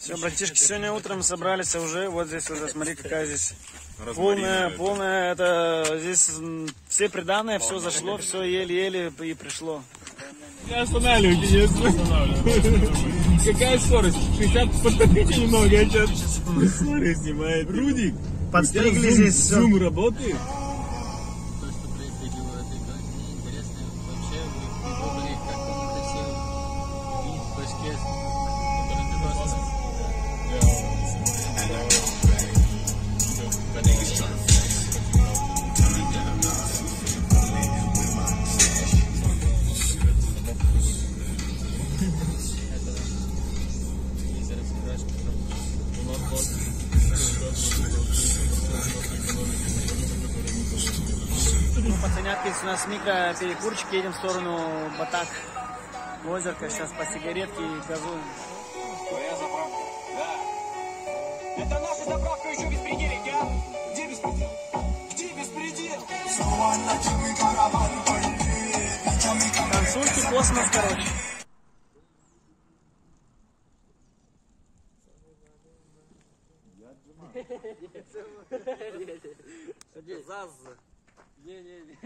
Все, братишки, сегодня утром собрались уже. Вот здесь уже, смотри, какая здесь полная, это здесь все приданное, все зашло, все еле-еле и пришло. Не останавливайте, Какая скорость? 60, подтопите немного, я сейчас скорость снимает. Рудик, подстригли здесь все. Зум работает? То, что происходило в этой казни, интересно вообще, вы пробовали, как он красиво видеть в башке, который ты просто... Пацанятки, у нас микроперекурчик, едем в сторону Батак, озерка, сейчас по сигаретке и газуем. Твоя заправка? Да. Это наша заправка еще беспределить, а? Где беспредел? Где беспредел? Танцуйте космос, короче. Не-не-не.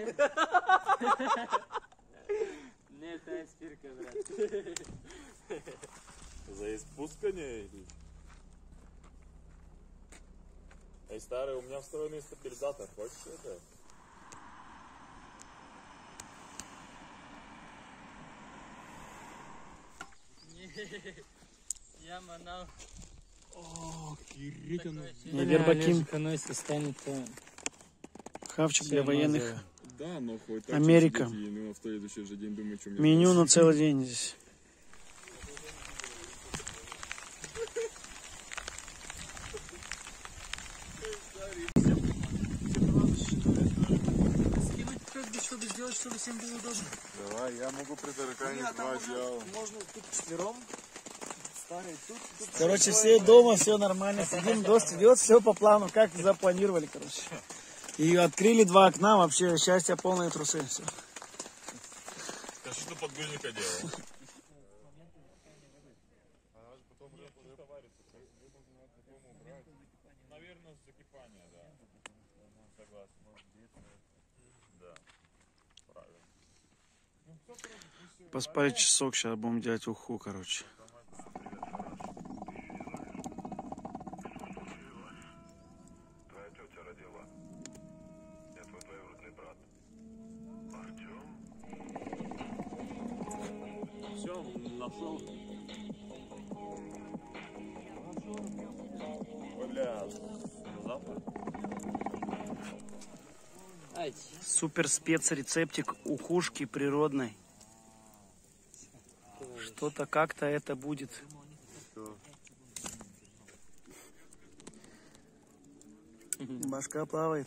Не, это спирка, брат. За испускание или? Эй, старый, у меня встроенный стабилизатор, хочешь это? Я манал. О, Кирикан. Не вербаким. Станет Хавчик для военных. Да, но хоть так Америка. Ну, в следующий же день думаю, что мне... Меню на целый день здесь. Чтобы сделать, чтобы всем было удобно. Давай, я могу при таракане два одеяла. Можно тут четвером. Короче, все дома, все нормально. Сидим, дождь идет, все по плану, как запланировали, короче. И открыли два окна, вообще счастье, полные трусы. Все. Скажи, что подгузника делал. Наверное, закипание, да. Согласен. Да, правильно. Поспали часок, сейчас будем делать уху, короче. Твоя тетя родила. Я твой двоюродный брат. Артем? Все, нашел. Бля, завтра? Супер спецрецептик ухушки природной. Что-то как-то это будет. Башка плавает.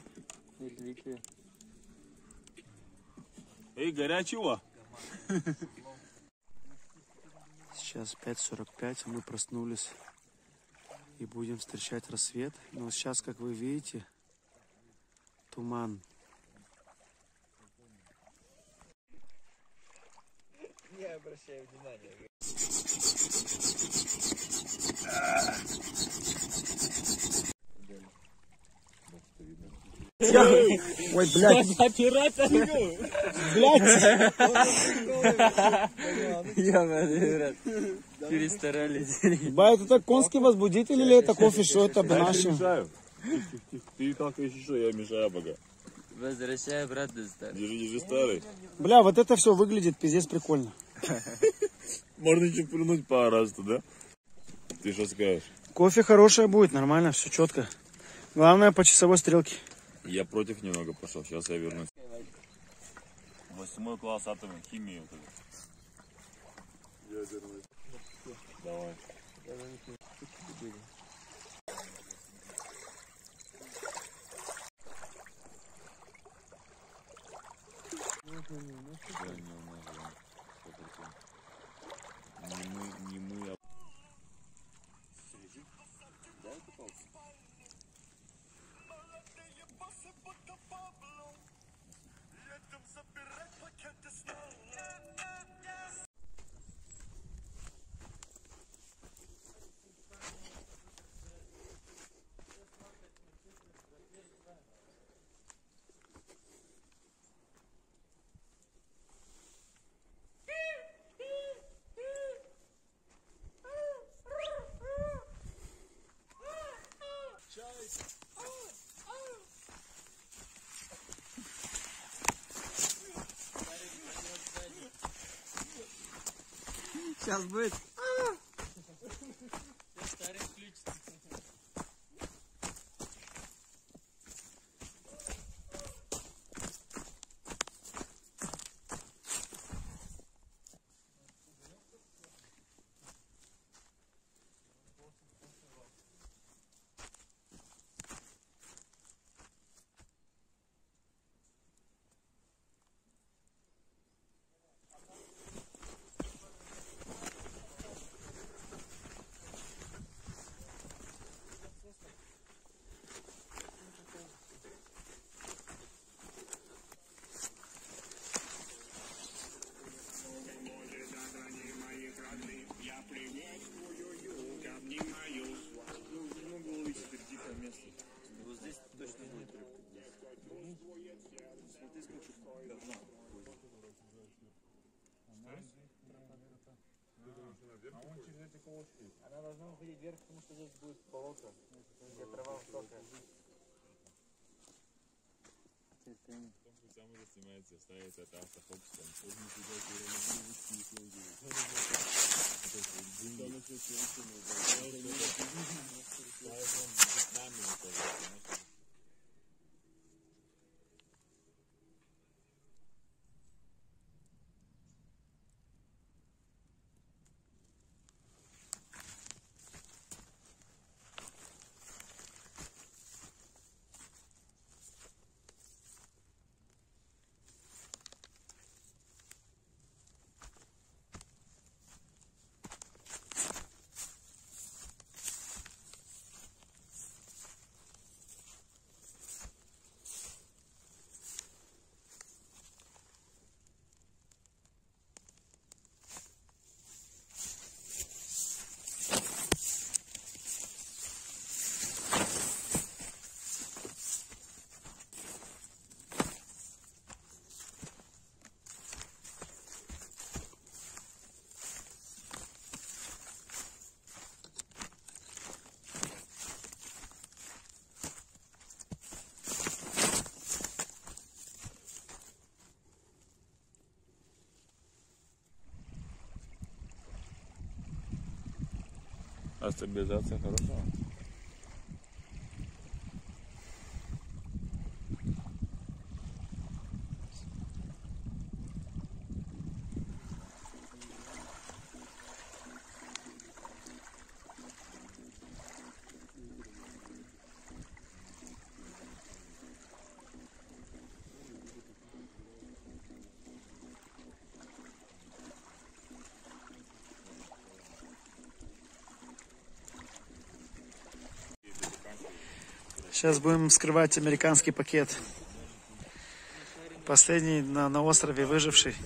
Эй, горячего? Сейчас 5:45, мы проснулись и будем встречать рассвет. Но сейчас, как вы видите, туман. Не обращай внимания. Ой, блядь. Оператор! Я, перестарались. Ба, это конский возбудитель или это кофе, что это наши? Мешаю. Ты так еще, я мешаю пока. Возвращай обратно, старый. Держи, старый. Бля, вот это все выглядит пиздец прикольно. Можно еще плюнуть пару раз туда. Ты что скажешь? Кофе хорошее будет, нормально, все четко. Главное по часовой стрелке. Я против немного пошел, сейчас я вернусь. 8 класс атомной химии. Ядерный. Давай. Не мы, а... Да, купался? Сейчас будет. Старый ключ. Вот здесь точно будет. Она должна уходить вверх, потому что здесь будет полоска, где трава высокая. Там уже снимается, ставится это автофокус, там А стабилизация хорошая? Сейчас будем вскрывать американский пакет. Последний на острове выживший.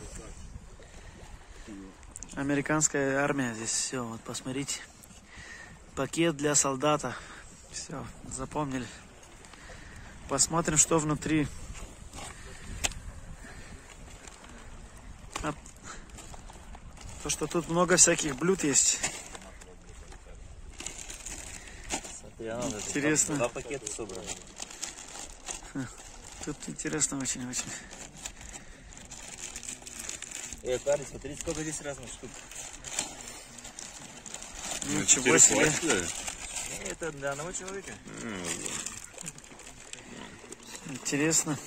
Американская армия. Здесь все, вот посмотрите. Пакет для солдата. Все, запомнили. Посмотрим, что внутри. То, что тут много всяких блюд есть. Интересно. 2 пакета собраны. Тут интересно очень-очень. Парень, смотри, сколько здесь разных штук. Ничего себе. Это для одного человека. Интересно.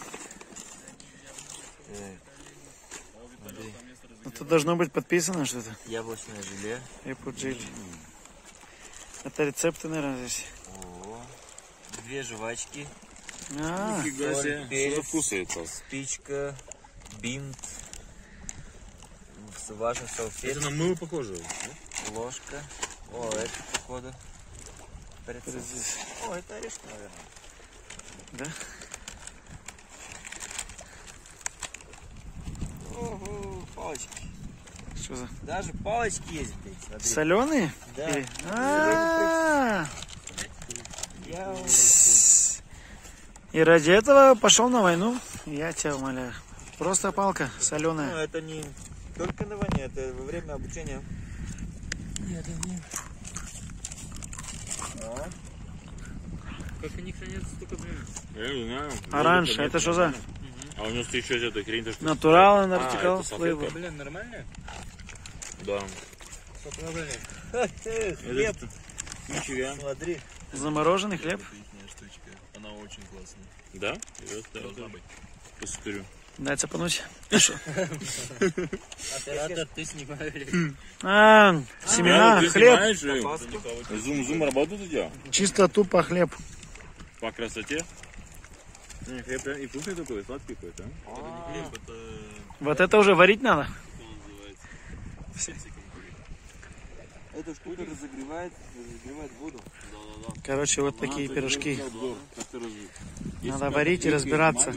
Ну, тут должно быть подписано что-то. Яблочное желе. Эпуджили. Это рецепты, наверное, здесь. О, 2 жвачки. Нифига себе. Что вкусается? Спичка, бинт, влажный салфетка. Это на мыло похоже. Ложка. О, это походу. Здесь. О, это орешки, наверное. Да? Ого, палочки. Что за? Даже палочки есть, блядь, смотри. Соленые? Да. Или- А-а-а! Я И ради этого пошел на войну. Я тебя умоляю. Просто палка Ну, соленая. это не только на войне, это во время обучения. Нет, нет. Как они хранятся столько времени? Я не знаю. Оранж, это что за? А у него еще эта хрень, то что... Натурал, это артикал, салфетка. флейвор. Блин, нормально? Да. Хлеб. Ничего. Смотри. Замороженный хлеб. Она очень классная. Да? Должна быть. Посмотрю. Дай цепануть. Оператор, ты снимаешь. Семена, хлеб. Зум работает у тебя? Чисто тупо хлеб. По красоте. Хлеб и вкусный такой, сладкий какой-то. Хлеб, это Вот это уже варить надо. называется. Эта штука разогревает воду. Короче, вот такие пирожки. Как ты Надо варить и разбираться.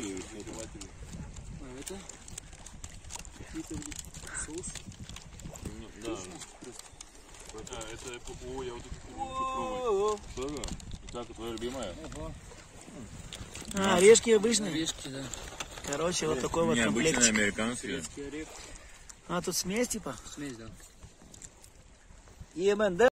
Это, я вот это пробовать. Так, твоя любимая? Орешки обычные. Орешки, да. Короче, вот такой вот Необычные комплектик. американские. Тут смесь типа. Смесь, да. Емен, да?